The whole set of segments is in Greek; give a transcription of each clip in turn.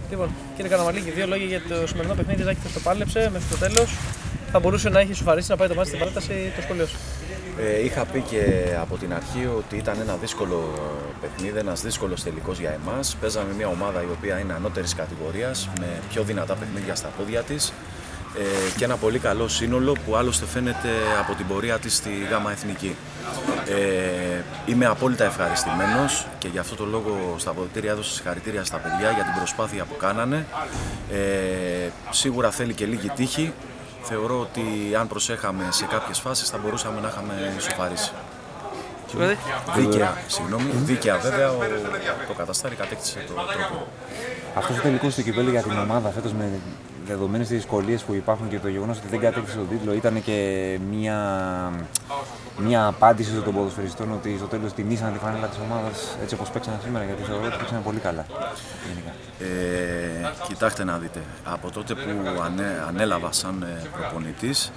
Λοιπόν, κύριε Καραμαλίκη, δύο λόγια για το σημερινό παιχνίδι. Ζάκη το πάλεψε μέχρι το τέλος. Θα μπορούσε να έχει σοφαρίσει να πάει το μάτι στην παράταση, το σχολείο σου. Είχα πει και από την αρχή ότι ήταν ένα δύσκολο παιχνίδι, ένας δύσκολος τελικός για εμάς. Παίζαμε μια ομάδα η οποία είναι ανώτερης κατηγορίας, με πιο δυνατά παιχνίδια στα πόδια της και ένα πολύ καλό σύνολο που άλλωστε φαίνεται από την πορεία της στη ΓΑΜΑ Εθνική. Είμαι απόλυτα ευχαριστημένος και γι' αυτό το λόγο στα αποδυτήρια έδωσα συγχαρητήρια στα παιδιά για την προσπάθεια που κάνανε. Σίγουρα θέλει και λίγη τύχη. Θεωρώ ότι αν προσέχαμε σε κάποιες φάσεις θα μπορούσαμε να είχαμε ισοφαρίσει. Δίκαια βέβαια το Καταστάρι κατέκτησε τον τρόπο. Αυτός ο τελικός στο κυπέλλου για την ομάδα φέτος, με δεδομένες τις δυσκολίες που υπάρχουν και το γεγονός ότι δεν κατέκτησε τον τίτλο, ήταν και μια απάντηση των ποδοσφαιριστών ότι στο τέλος τιμήσαν τη φανέλα της ομάδας έτσι όπως παίξαν σήμερα, γιατί θεωρώ ότι παίξαν πολύ καλά. Κοιτάξτε να δείτε, από τότε που ανέλαβα σαν προπονητής,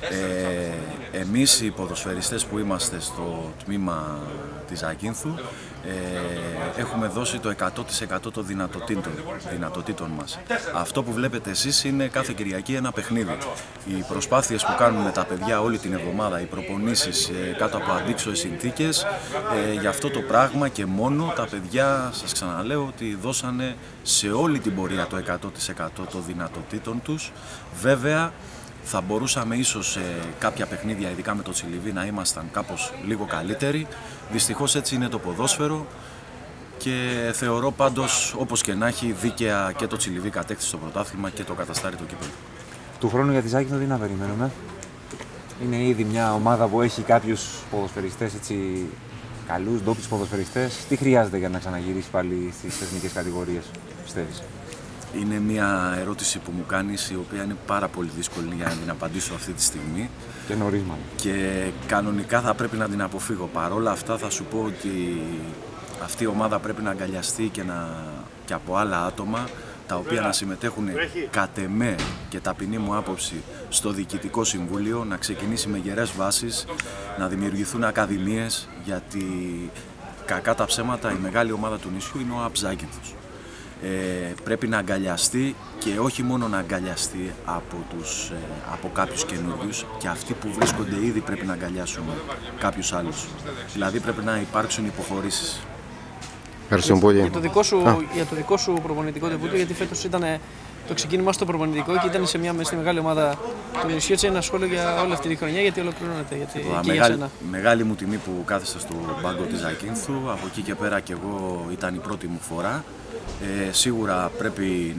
εμείς οι ποδοσφαιριστές που είμαστε στο τμήμα της Ακίνθου έχουμε δώσει το 100% των δυνατοτήτων μας. Αυτό που βλέπετε εσείς είναι κάθε Κυριακή ένα παιχνίδι. Οι προσπάθειες που κάνουν τα παιδιά όλη την εβδομάδα, οι προπονήσεις κάτω από αντίξωες συνθήκες, για αυτό το πράγμα και μόνο τα παιδιά, σας ξαναλέω, ότι δώσανε σε όλη την πορεία το 100% των δυνατοτήτων τους. Βέβαια, θα μπορούσαμε ίσως σε κάποια παιχνίδια, ειδικά με το Τσιλιβί, να ήμασταν κάπως λίγο καλύτεροι. Δυστυχώς έτσι είναι το ποδόσφαιρο και θεωρώ πάντως, όπως και να έχει, δίκαια και το Τσιλιβί κατέκτησε το πρωτάθλημα και το Καταστάρι το κύπελλο. Του χρόνου για τη Ζάκυνθο τι να περιμένουμε? Είναι ήδη μια ομάδα που έχει κάποιους ποδοσφαιριστές έτσι καλούς, ντόπιους ποδοσφαιριστές. Τι χρειάζεται για να ξαναγυρίσει πάλι στις εθνικές κατηγορίες, πιστεύεις? Είναι μια ερώτηση που μου κάνεις, η οποία είναι πάρα πολύ δύσκολη για να την απαντήσω αυτή τη στιγμή. Και νωρίς μάλλον. Και κανονικά θα πρέπει να την αποφύγω. Παρ' όλα αυτά θα σου πω ότι αυτή η ομάδα πρέπει να αγκαλιαστεί και από άλλα άτομα, τα οποία να συμμετέχουν κατ' εμέ και ταπεινή μου άποψη στο Διοικητικό Συμβούλιο, να ξεκινήσει με γερές βάσεις, να δημιουργηθούν ακαδημίες, γιατί κακά τα ψέματα η μεγάλη ομάδα του νησιού είναι ο ΑΠ Ζάκυνθος. Πρέπει να αγκαλιαστεί και όχι μόνο να αγκαλιαστεί από κάποιους καινούριους, και αυτοί που βρίσκονται ήδη πρέπει να αγκαλιάσουν κάποιους άλλους. Δηλαδή πρέπει να υπάρξουν υποχωρήσεις. Για το δικό σου προπονητικό τεπούτο, γιατί φέτος ήταν το ξεκίνημα στο προπονητικό και ήταν στη μεγάλη ομάδα του νησιού, έτσι ένα σχόλιο για όλη αυτή τη χρονιά, γιατί ολοκληρώνεται, Μεγάλη μου τιμή που κάθεσα στο πάγκο της Ακίνθου, από εκεί και πέρα και εγώ ήταν η πρώτη μου φορά. Σίγουρα πρέπει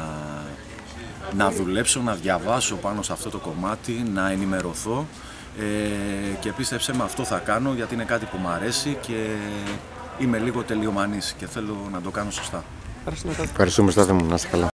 να δουλέψω, να διαβάσω πάνω σε αυτό το κομμάτι, να ενημερωθώ και πίστεψέ με, αυτό θα κάνω, γιατί είναι κάτι που μου αρέσει και είμαι λίγο τελειομανής και θέλω να το κάνω σωστά. Ευχαριστούμε, Στάθη μου, να είστε καλά.